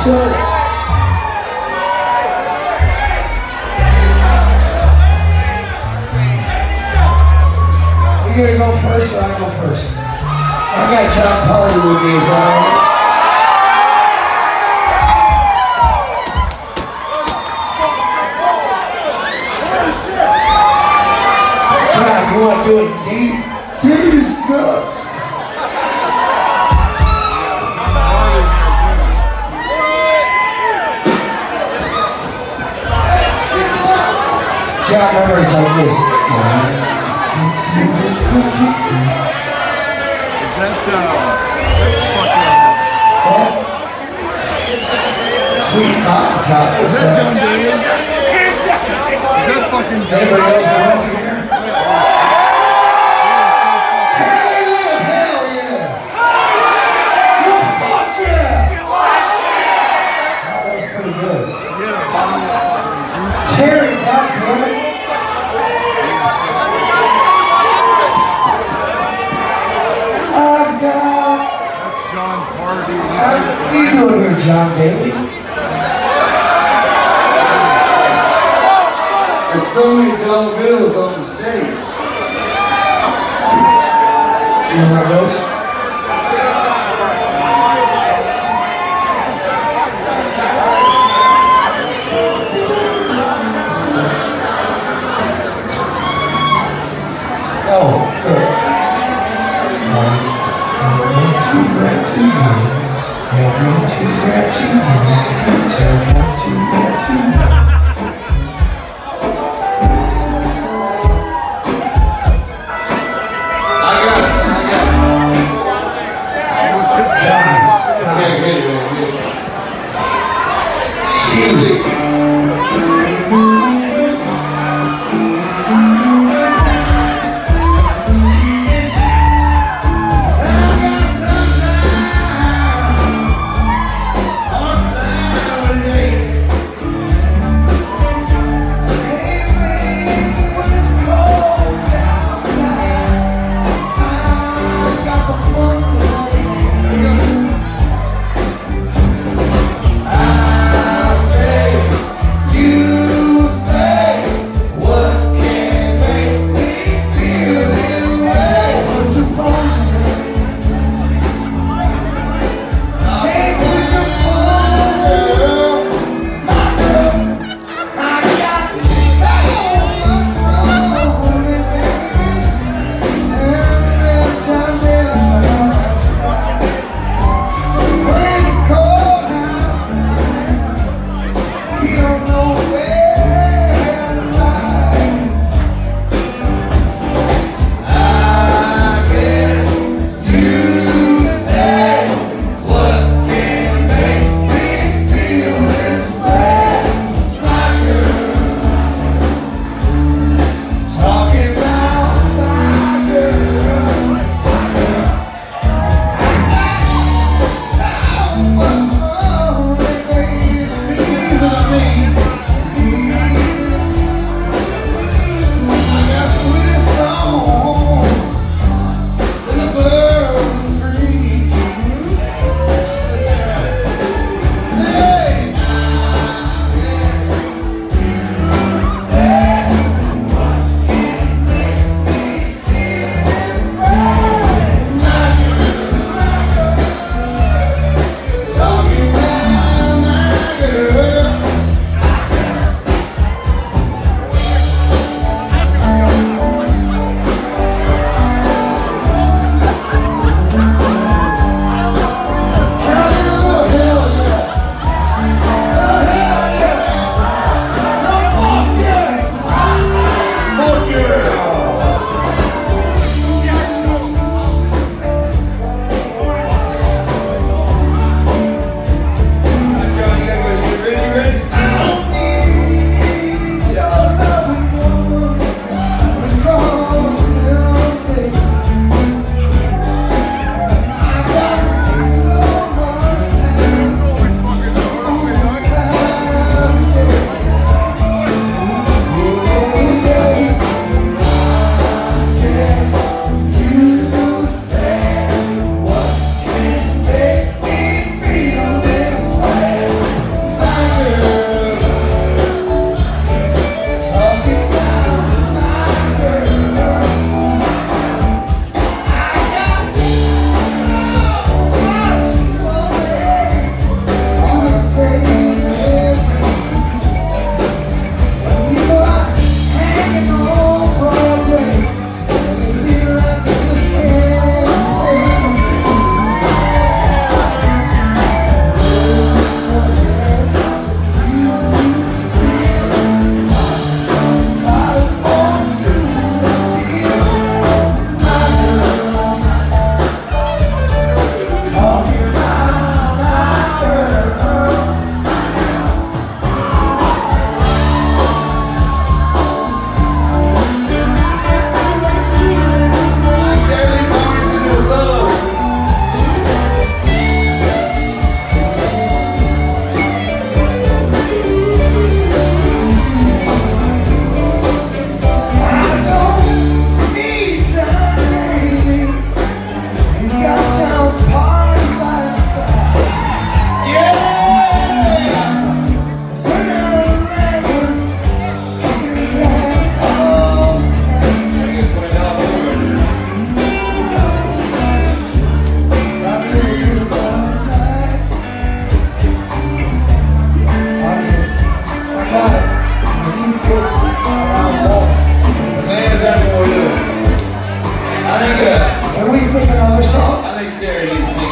sir. You gonna go first or I go first? I got John Party with me, is that all right? John, you want to do it deep? These nuts! John numbers like this. Is that fucking... Sweet mountaintop. Is that John David? Is that fucking David? Anybody else drunk here? Hell yeah! Well, fuck yeah! Oh, that was pretty good. Terry, goddammit! I've got... That's John Party. What are you doing here, John Daly? There's so many dollar bills on the stage. You want those? Can we sing another song? I think Terry needs to